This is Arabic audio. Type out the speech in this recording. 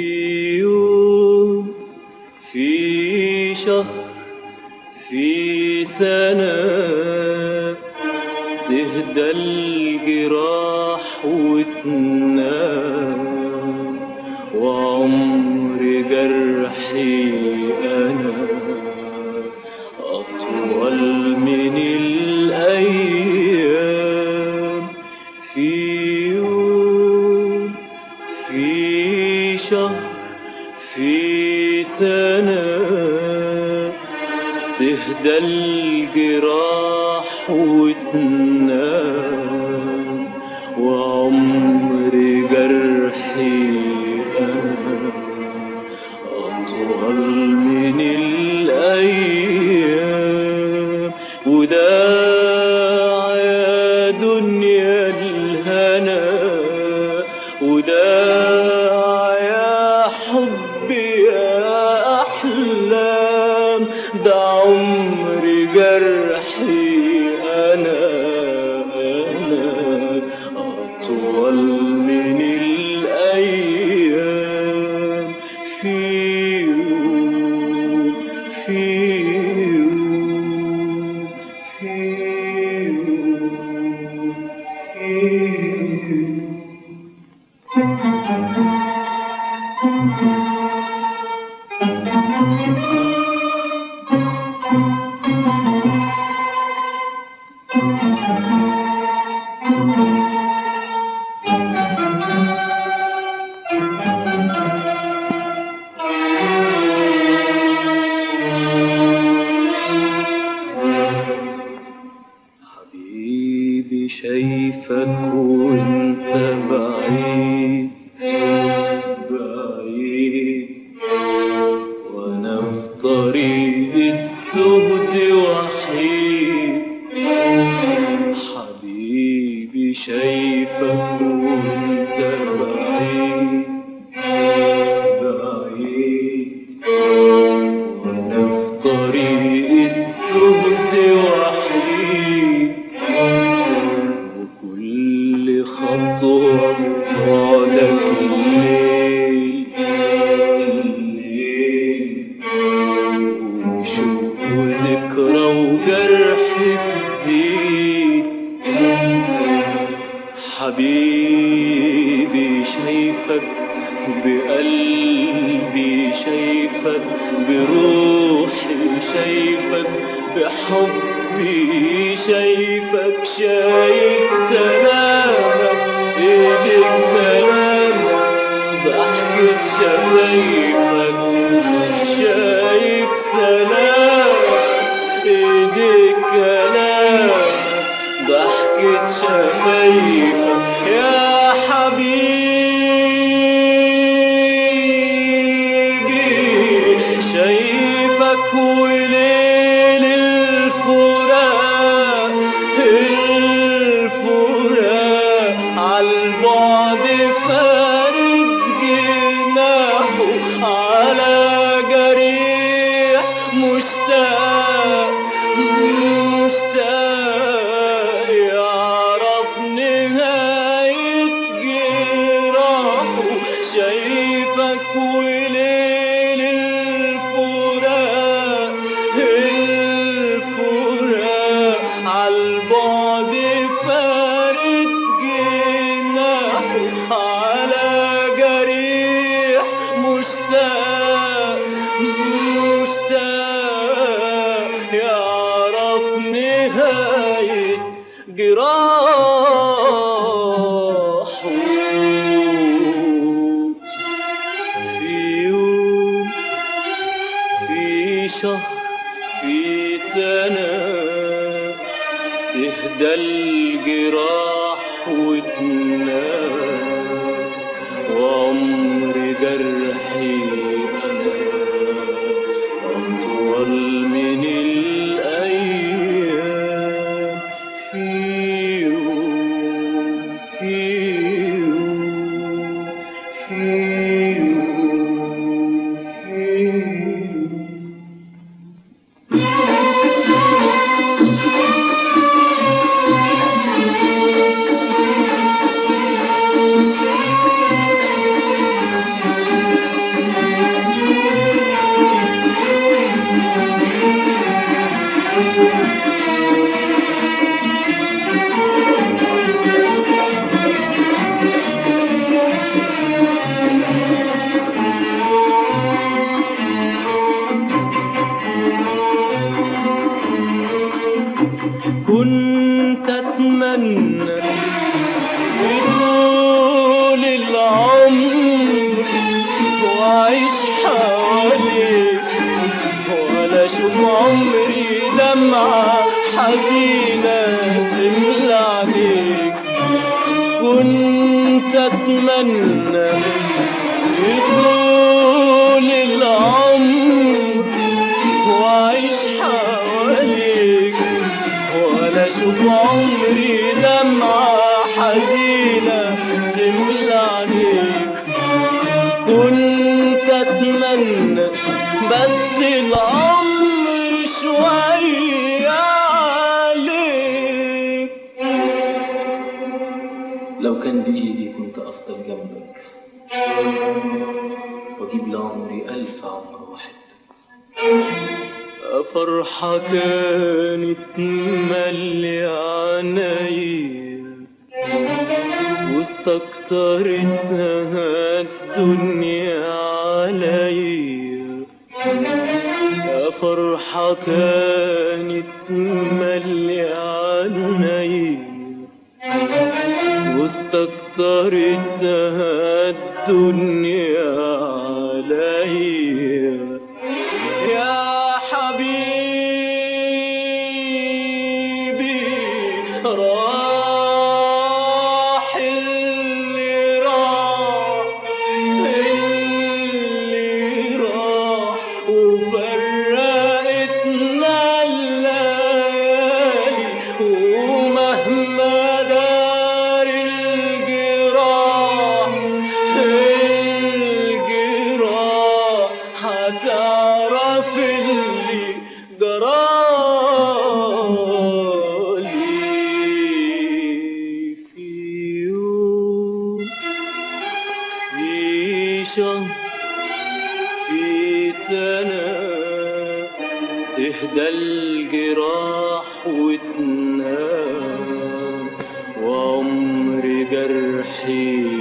يوم، في شهر، في سنة تهدى الجراح وتنام، وعمر جرحي أنا أطول من الأيام. في يوم، في شهر، في سنة تهدى الجراح وتنام، وعمر جرحي أنا أطول من الأيام. وداع يا دنيا الهنا، وداع يا حبي يا أحلام، ده عمر جرحي أنا أطول من الأيام. في يوم، في يوم، في يوم، في حبيبي شايفك وانت بعيد بعيد، وانا في طريق السهد وحيد. حبيبي شايفك وانت بعيد بعيد، وانا في طريق السهد وحيد. وكل خطوة بعدك الليل الليل، وشوق وذكرى وجرح جديد. حبيبي شايفك بقلبي، شايفك بروحي، شايفك بحبي، شايفك شايف سلامك ايديك كلامك ضحكة شفايفك، شايف سلامك ايديك كلامك ضحكة شفايفك يا حبيبي. شايفك وليل الفراق الفراق عالبعد فارد جناحه على جريح مشتاق مشتاق يعرف نهاية جراحه. شايفك وليل الفراق الفراق عالبعد فارد جناحه على جريح مشتاق مشتاق يعرف نهاية جراحه. في يوم، في شهر، في سنة تهدى الجراح وتنام، وعمر جرحي أنا أطول من الأيام. في يوم، في يوم، في يوم، في يوم. اشوف عمري دمعة حزينة تملى عينيك. كنت اتمنى يطول العمر واعيش حواليك، ولا اشوف عمري دمعة حزينة تملى عينيك. كنت اتمنى بس العمر شوية عليك. لو كان بإيدي كنت أفضل جنبك وأجيب لعمري 1000 عمر وأحبك. فرحة كانت تملي عينيا واستكترتها الدنيا عليا. يا فرحة كانت تملي عينيا واستكترتها الدنيا عليا. يا حبيبي راح اللي راح، اللي راح وفرقتنا الليالي. ومهما دار الجراح، الجراح هتعرف اللي جرالي. في يوم، في شهر، في سنة تهدى الجراح وتنام، وعمر جرحي